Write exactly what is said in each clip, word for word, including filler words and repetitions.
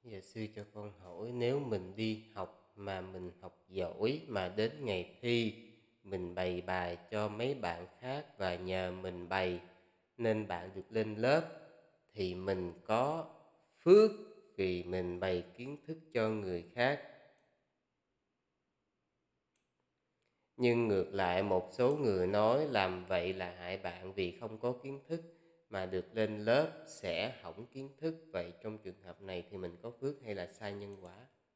Dạ sư cho con hỏi, nếu mình đi học mà mình học giỏi mà đến ngày thi mình bày bài cho mấy bạn khác và nhờ mình bày nên bạn được lên lớp, thì mình có phước vì mình bày kiến thức cho người khác. Nhưng ngược lại, một số người nói làm vậy là hại bạn vì không có kiến thức mà được lên lớp sẽ hỏng kiến thức. Vậy trong trường hợp này thì mình có phước hay là sai nhân quả?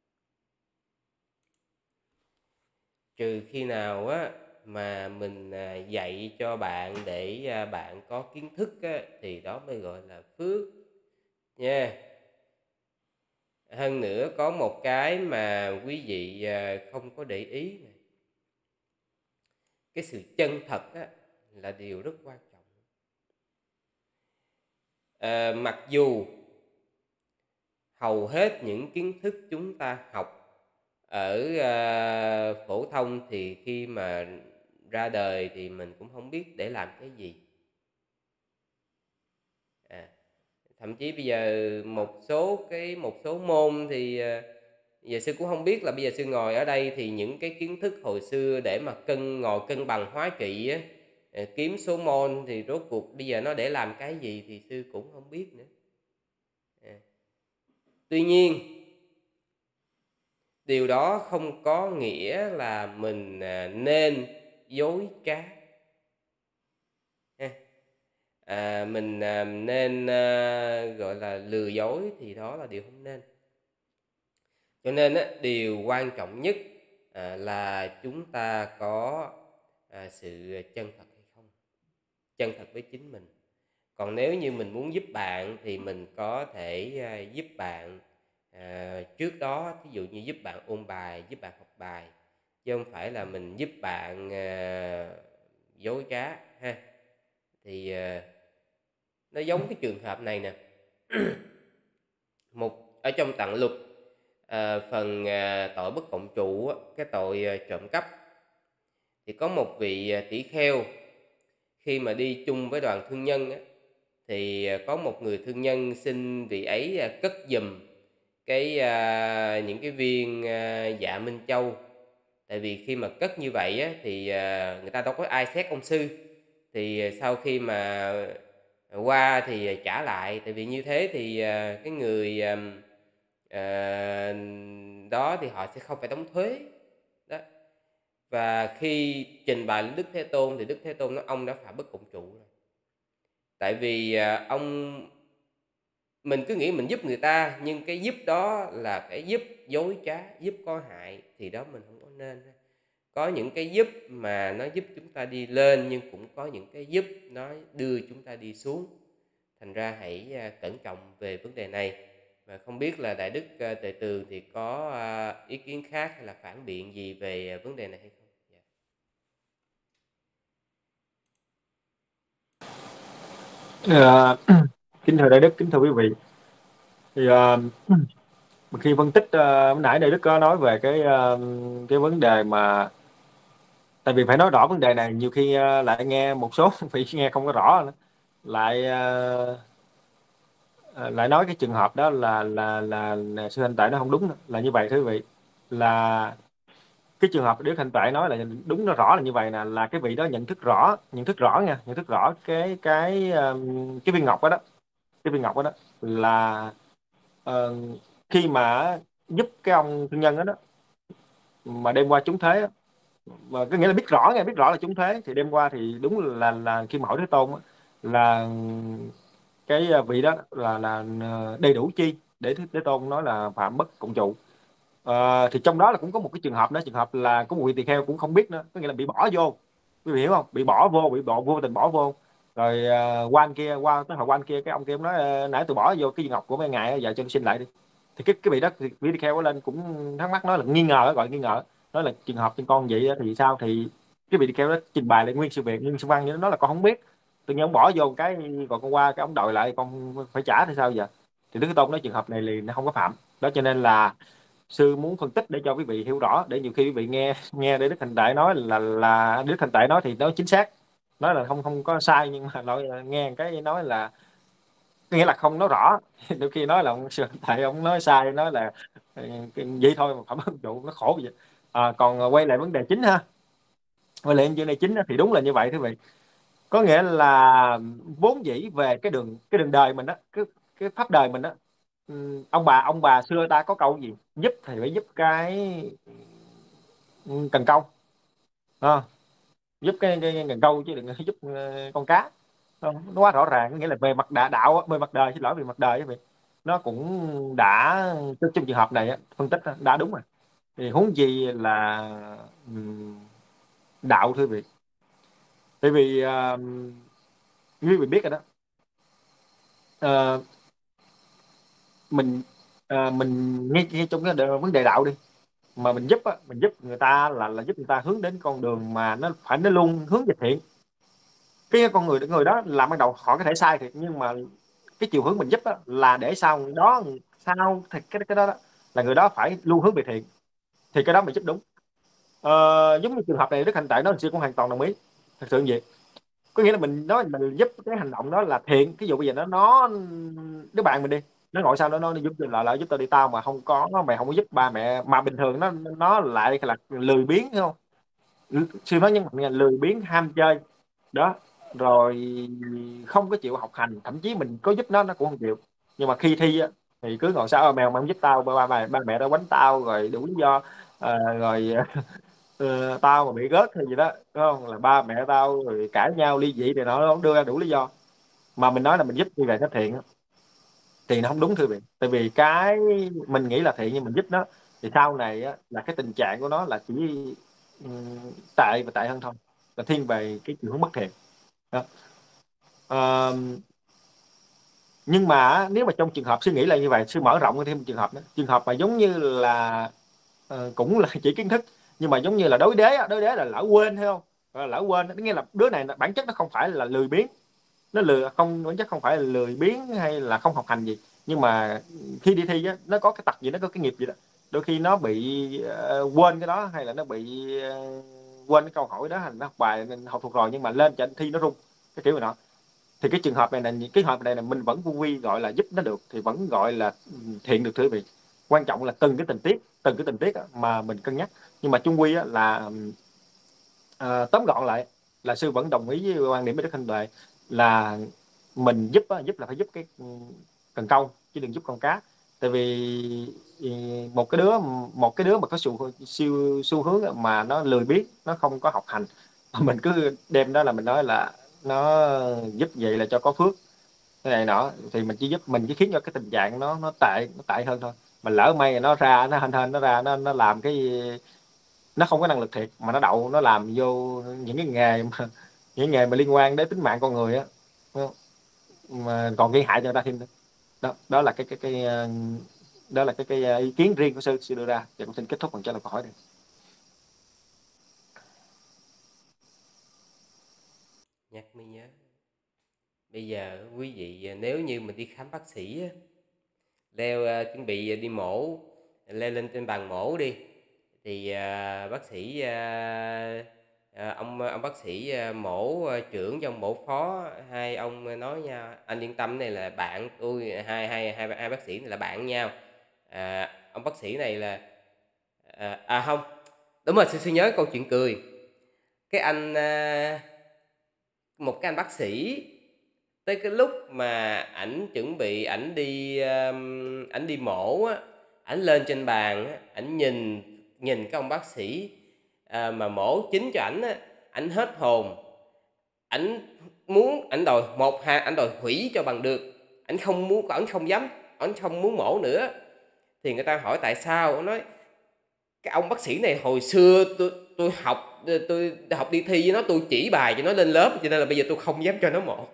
Trừ khi nào á mà mình à, dạy cho bạn để à, bạn có kiến thức á, thì đó mới gọi là phước nha. Hơn nữa có một cái mà quý vị à, không có để ý này. Cái sự chân thật á, là điều rất quan trọng. À, mặc dù hầu hết những kiến thức chúng ta học ở à, phổ thông thì khi mà ra đời thì mình cũng không biết để làm cái gì. À, thậm chí bây giờ một số cái một số môn thì à, giờ sư cũng không biết là bây giờ sư ngồi ở đây thì những cái kiến thức hồi xưa để mà cân ngồi cân bằng hóa trị á, à, kiếm số mol thì rốt cuộc bây giờ nó để làm cái gì thì sư cũng không biết nữa. À, tuy nhiên điều đó không có nghĩa là mình à, nên dối trá. Ha. À, mình à, nên à, gọi là lừa dối thì đó là điều không nên. Cho nên á, điều quan trọng nhất à, là chúng ta có à, sự chân thật hay không, chân thật với chính mình. Còn nếu như mình muốn giúp bạn thì mình có thể à, giúp bạn à, trước đó, ví dụ như giúp bạn ôn bài, giúp bạn học bài, chứ không phải là mình giúp bạn à, dối trá ha. Thì à, nó giống cái trường hợp này nè. Một ở trong tạng lục à, phần à, tội bất cộng trụ á, cái tội à, trộm cắp, thì có một vị à, tỷ kheo khi mà đi chung với đoàn thương nhân á, thì à, có một người thương nhân xin vị ấy à, cất giùm cái à, những cái viên à, dạ Minh Châu. Tại vì khi mà cất như vậy á, thì à, người ta đâu có ai xét ông sư, thì à, sau khi mà qua thì trả lại. Tại vì như thế thì à, cái người à, à, đó thì họ sẽ không phải đóng thuế đó. Và khi trình bày lên Đức Thế Tôn thì Đức Thế Tôn nói ông đã phạm bất cộng trụ rồi. Tại vì à, ông mình cứ nghĩ mình giúp người ta, nhưng cái giúp đó là cái giúp dối trá, giúp có hại, thì đó mình không có nên. Có những cái giúp mà nó giúp chúng ta đi lên, nhưng cũng có những cái giúp nó đưa chúng ta đi xuống. Thành ra hãy à, cẩn trọng về vấn đề này. Và không biết là Đại Đức à, Tề Tường thì có à, ý kiến khác hay là phản biện gì về à, vấn đề này hay không? Dạ. Ờ, Kính thưa Đại Đức, kính thưa quý vị, thì ờ, khi phân tích ờ, lúc nãy Đại Đức có nói về cái ờ, cái vấn đề mà, tại vì phải nói rõ vấn đề này, nhiều khi ờ, lại nghe một số vị nghe không có rõ nữa. Lại ờ, ờ, lại nói cái trường hợp đó là là là, là sư Hành Tuệ nó không đúng nữa. Là như vậy thưa quý vị, là cái trường hợp Đức Hành Tuệ nói là đúng, nó rõ là như vậy nè, là cái vị đó nhận thức rõ, nhận thức rõ nha, nhận thức rõ cái cái ờ, cái viên ngọc đó đó, cái viên ngọc đó, đó là ờ, khi mà giúp cái ông thương nhân đó, đó mà đêm qua trúng thế á, mà có nghĩa là biết rõ nghe, biết rõ là trúng thế, thì đêm qua thì đúng là là khi mà hỏi Thế Tôn á, là cái vị đó là là đầy đủ chi để Thế, Thế Tôn nói là phạm bất cộng trụ. Ờ, thì trong đó là cũng có một cái trường hợp đó, trường hợp là có một vị tỳ kheo cũng không biết nữa, có nghĩa là bị bỏ vô, quý vị hiểu không, bị bỏ vô, bị bỏ vô tình bỏ vô. Rồi uh, qua anh kia, qua tới hồi qua anh kia, cái ông kia nói uh, nãy tôi bỏ vô cái viên ngọc của mấy ngài, giờ cho tôi xin lại đi. Thì cái cái vị đó, vị tỳ kheo lên cũng thắc mắc, nói là nghi ngờ, gọi là nghi ngờ, nói là trường hợp trên con vậy thì sao. Thì cái vị tỳ kheo đó trình bày lại nguyên sự việc, nguyên sự văn, như nó nói là con không biết, tự nhiên ông bỏ vô cái, còn con qua cái ông đòi lại, con phải trả thì sao giờ. Thì Đức Thế Tôn nói trường hợp này thì nó không có phạm đó. Cho nên là sư muốn phân tích để cho quý vị hiểu rõ, để nhiều khi quý vị nghe nghe để Đức Thành Tệ nói là là Đức Thành Tệ nói thì nó chính xác, nói là không không có sai, nhưng mà nói nghe cái nói là có nghĩa là không nói rõ. Đôi khi nói là ông sư thầy ông nói sai, nói là ờ, cái- vậy thôi mà phỏng vấn vụ nó khổ vậy. À, còn ờ, quay lại vấn đề chính ha, quay lại vấn đề chính á, thì đúng là như vậy thưa vị. Có nghĩa là vốn dĩ về cái đường cái đường đời mình đó, cái cái pháp đời mình đó, ừm, ông bà ông bà xưa ta có câu gì, giúp thì phải giúp cái ừm, cần câu. Ờ, giúp cái, cái, cái cần câu chứ đừng có giúp ờ, con cá. Không, nó quá rõ ràng. Có nghĩa là về mặt đà, đạo á, về mặt đời, xin lỗi, về mặt đời chứ vậy, nó cũng đã trong trong trường hợp này á, phân tích á, đã đúng rồi. Thì huống gì là ừm, đạo thưa vị. Tại vì uh, quý vị biết rồi đó. Ờ, mình ờ, mình ngay, ngay trong cái đề- vấn đề đạo đi, mà mình giúp á, mình giúp người ta là là giúp người ta hướng đến con đường mà nó phải, nó luôn hướng về thiện. Cái con người người đó làm ban đầu họ có thể sai thiệt, nhưng mà cái chiều hướng mình giúp á, là để sau đó, sau thì cái cái đó, đó là người đó phải luôn hướng về thiện, thì cái đó mình giúp đúng. Ờ, giống như trường hợp này Đức Hành Tệ nó, mình sẽ cũng hoàn toàn đồng ý. Thật sự như vậy. Có nghĩa là mình nói mình giúp, cái hành động đó là thiện. Ví dụ bây giờ nó nó đứa bạn mình đi, nó ngồi sau đó nó giúp là lại giúp tao đi, tao mà không có, mày không có giúp ba mẹ, mà bình thường nó nó lại là lười biếng, thấy không? Sư nói nhấn mạnh là lười biếng, ham chơi đó, rồi không có chịu học hành, thậm chí mình có giúp nó nó cũng không chịu. Nhưng mà khi thi á, thì cứ ngồi sau: "Ờ, mèo mà không giúp tao, ba ba ba mẹ tao quánh tao", rồi đủ lý do. Ờ, rồi ờ, tao mà bị rớt hay gì đó, đúng không, là ba mẹ tao rồi cãi nhau ly dị thì nó đưa ra đủ lý do. Mà mình nói là mình giúp như vậy nó thiện á, thì nó không đúng thưa vị. Tại vì cái mình nghĩ là thiện nhưng mình giúp nó, thì sau này á, là cái tình trạng của nó là chỉ ừm, tệ và tệ hơn thôi, là thiên về cái chiều hướng bất thiện đó. Ờ, nhưng mà nếu mà trong trường hợp suy nghĩ là như vậy, sư mở rộng thêm một trường hợp nữa, trường hợp mà giống như là ờ, cũng là chỉ kiến thức, nhưng mà giống như là đối đế á, đối đế là lỡ quên, thấy không? Gọi là lỡ quên, nghĩa là đứa này bản chất nó không phải là lười biếng, nó lười không, bản chất không phải là lười biếng hay là không học hành gì, nhưng mà khi đi thi á, nó có cái tật gì, nó có cái nghiệp gì đó, đôi khi nó bị ờ, quên cái đó, hay là nó bị ờ, quên cái câu hỏi đó, hay là nó học bài nên học thuộc rồi, nhưng mà lên trận thi nó rung, cái kiểu này nọ. Thì cái trường hợp này là cái trường hợp này là mình vẫn vui quy gọi là giúp nó được, thì vẫn gọi là ừ, thiện được thưa quý vị. Quan trọng là từng cái tình tiết, từng cái tình tiết á, mà mình cân nhắc. Nhưng mà chung quy á, là ờ, tóm gọn lại là sư vẫn đồng ý với quan điểm của Đức Thanh Tuệ, là mình giúp á, giúp là phải giúp cái ừ, cần câu chứ đừng giúp con cá. Tại vì ừ, một cái đứa một cái đứa mà có xu xu, xu hướng mà nó lười biếng, nó không có học hành, mà mình cứ đem đó là mình nói là nó giúp vậy là cho có phước, cái này nọ, thì mình chỉ giúp, mình chỉ khiến cho cái tình trạng nó nó tệ nó tệ hơn thôi. Mà lỡ may nó ra, nó hên hên nó ra, nó nó làm cái, nó không có năng lực thiệt mà nó đậu, nó làm vô những cái nghề mà những nghề mà liên quan đến tính mạng con người á, đúng không? Mà còn gây hại cho người ta thêm nữa. Đó, đó là cái cái cái ờ, đó là cái cái ờ, ý kiến riêng của sư sư đưa ra. Và con xin kết thúc bằng trả lời câu hỏi này. Nhắc mới nhớ, bây giờ quý vị à, nếu như mình đi khám bác sĩ á, leo à, chuẩn bị à, đi mổ, leo lên trên bàn mổ đi, thì à, bác sĩ à, à, ông ông bác sĩ à, mổ à, trưởng với ông mổ phó, hai ông nói nha: "Anh yên tâm, này là bạn tôi, hai hai hai hai bác sĩ này là bạn nhau." À, ông bác sĩ này là à, à không, đúng rồi, xin nhớ câu chuyện cười. Cái anh à, một cái anh bác sĩ, tới cái lúc mà ảnh chuẩn bị ảnh đi, ờm, ảnh đi mổ á, ảnh lên trên bàn á, ảnh nhìn nhìn cái ông bác sĩ, à, mà mổ chính cho ảnh á, ảnh hết hồn. Ảnh muốn ảnh đòi một hai ảnh đòi hủy cho bằng được, ảnh không muốn, ảnh không dám, ảnh không muốn mổ nữa. Thì người ta hỏi tại sao, ảnh nói: "Cái ông bác sĩ này hồi xưa tôi tôi học tôi học đi thi với nó, tôi chỉ bài cho nó lên lớp, cho nên là bây giờ tôi không dám cho nó mổ.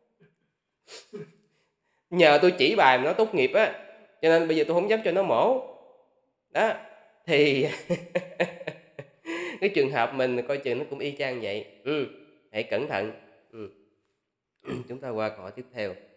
Nhờ tôi chỉ bài mà nó tốt nghiệp á, cho nên bây giờ tôi không dám cho nó mổ." Đó, thì cái trường hợp mình coi chừng nó cũng y chang vậy. Ừm, hãy cẩn thận. Ừm, chúng ta qua câu hỏi tiếp theo.